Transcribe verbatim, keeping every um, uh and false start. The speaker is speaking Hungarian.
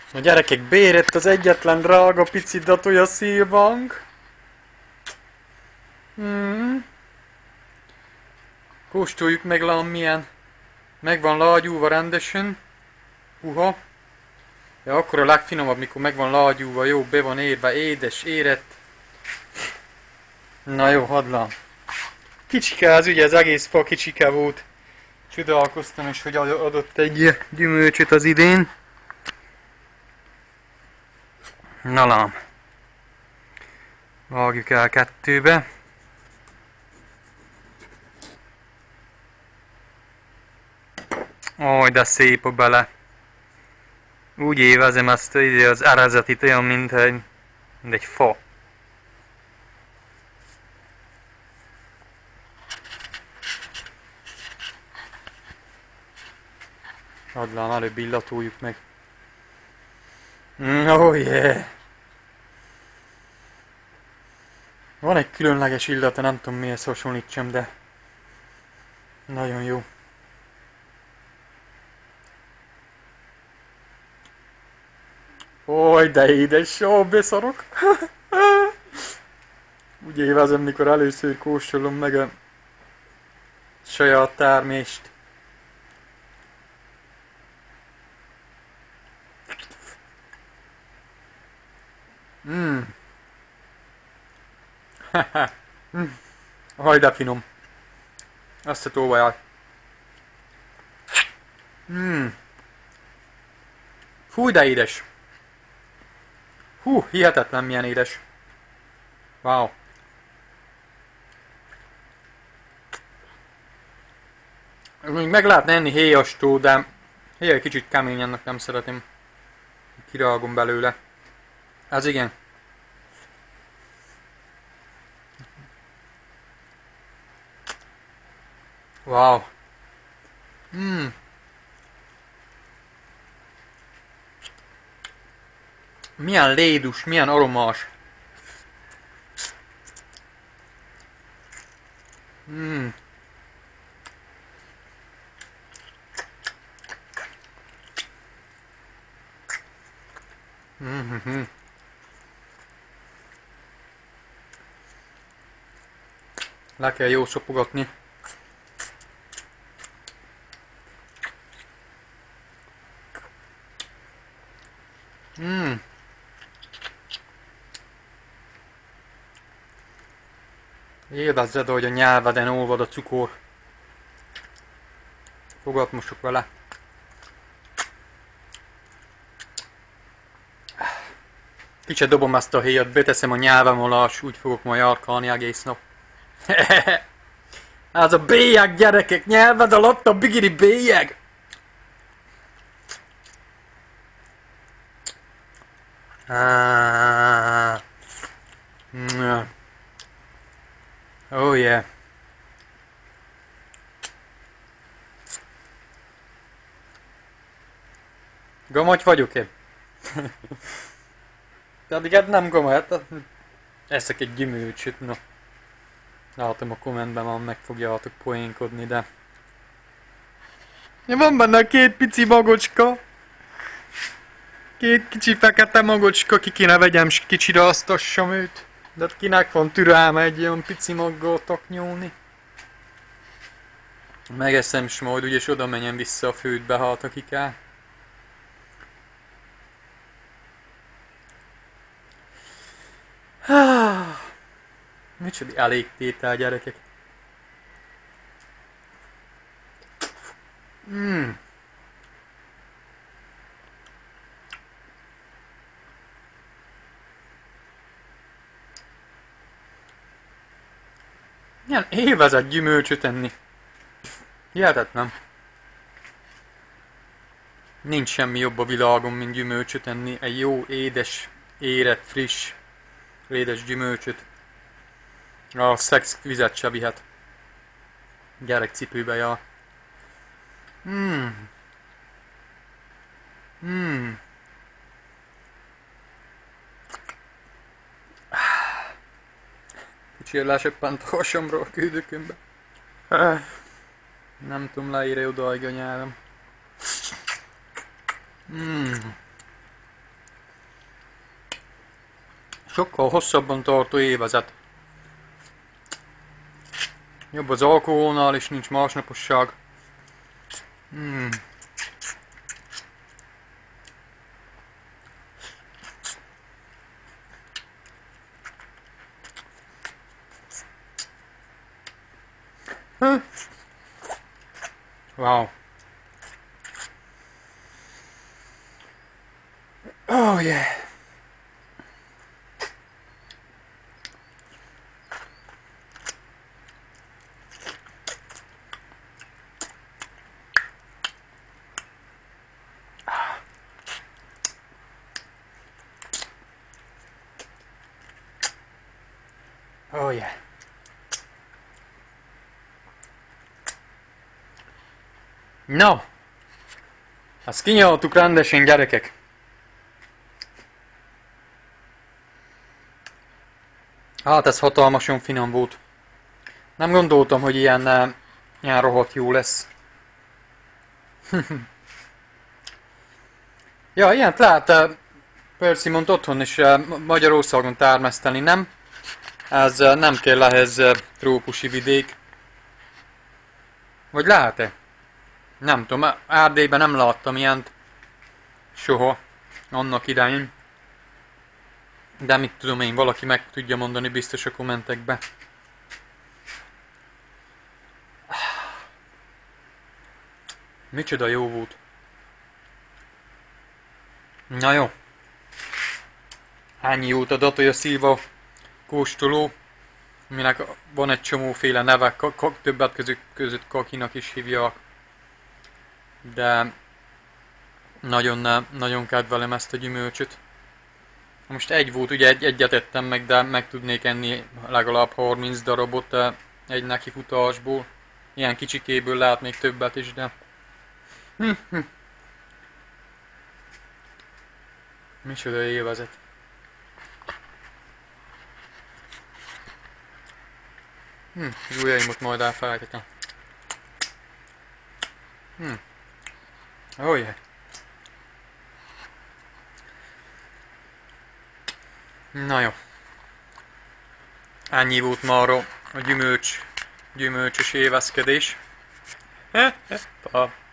A gyerekek, bérett az egyetlen drága pici datúja szilvánk. Hmm. Kóstoljuk meg lám milyen. Meg van lágyulva rendesen. Uha. Ja, akkor a legfinomabb, mikor meg van lágyulva, jó, be van érve, édes, érett. Na jó, hadd lám. Kicsike az ugye, az egész fa kicsike volt. Csodálkoztam is, hogy adott egy gyümölcsöt az idén. Na lám. Vágjuk el kettőbe. Aj, de szép a bele. Úgy évezem ezt az erezetit olyan, mint egy, mint egy fa. Adlám, előbb illatoljuk meg. Mm, oh yeah! Van egy különleges illata, nem tudom mihez hasonlítsam, de nagyon jó. Oj, de édes, ó, beszarok. Úgy évezem, mikor először kóstolom meg a saját termést. Mmm. mm. Haj, de finom. Azt a tóvajál. Mmm. Fúj, de édes. Hú, hihetetlen milyen édes. Wow. Még meg lehetne enni héjastó, de héj egy kicsit kemény, ennek nem szeretem. Kirágom belőle. Ez igen. Wow. Mmm. Milyen lédus, milyen aromás. Mmm. Mm-hmm. Le kell jó szopogatni. Mmm. Élvezzed, hogy a nyelveden olvad a cukor. Fogat mosok vele. Kicsit dobom ezt a héjat, beteszem a nyelvem alá, és úgy fogok majd járkálni egész nap. Ez a bélyeg, gyerekek, nyelved alatt a bigiri bélyeg! Ah. Mm. Oh yeah. Gomoly vagyok-e? Pedig hát nem gomoly, hát eszek egy gyümölcsöt, no. Látom a kommentben már meg fogjátok poénkodni, de... Ja, van benne két pici magocska. Két kicsi fekete magocska, ki kéne vegyem, s kicsire asztassam őt. De kinek van türelme egy olyan pici maggal taknyolni? Megeszem, s majd úgyis oda menjen vissza a fődbe, hát aki kell. Micsoda elégtétel, gyerekek. Mm. Milyen élvezett gyümölcsöt enni. Hihetetlen. Nincs semmi jobb a világon, mint gyümölcsöt enni. Egy jó, édes, érett, friss, édes gyümölcsöt. A szex vizet se vihet. Gyerekcipőbe jár. Mmm. Mmm. Kicsit lesöppent a hasamról a küldökömbe. Nem tudom, leírja odaig a nyelvem. Mmm. Sokkal hosszabban tartó évezet. Jobb az alkoholnál, és nincs másnaposság. Hmm. Hm. Wow. Oh yeah. Oh yeah. No! Azt kinyaltuk rendesen, gyerekek. Hát ez hatalmasan finom volt. Nem gondoltam, hogy ilyen, uh, ilyen rohadt jó lesz. Ja, ilyent lehet uh, persimont otthon is uh, Magyarországon termeszteni, nem? Ez uh, nem kell ehhez uh, trópusi vidék. Vagy lehet-e? Nem tudom, Erdélyben nem láttam ilyent soha annak idején. De mit tudom én, valaki meg tudja mondani biztos a kommentekbe. Micsoda jó volt. Na jó. Ennyi jót adott, hogy a szilva kóstoló, aminek van egy csomóféle neve, többet között, között kakinak is hívják. De nagyon, nagyon kedvelem ezt a gyümölcsöt. Most egy volt, ugye egy, egyet ettem meg, de meg tudnék enni legalább harminc darabot egy nekifutásból. Ilyen kicsikéből lehet még többet is, de... Hm, hm. Micsoda élvezet. Hm, az ujjaimot majd elfelejtettem. Hm. Oh yeah. Na jó. Ennyi volt mára a gyümölcs, gyümölcsös éveszkedés. Pa.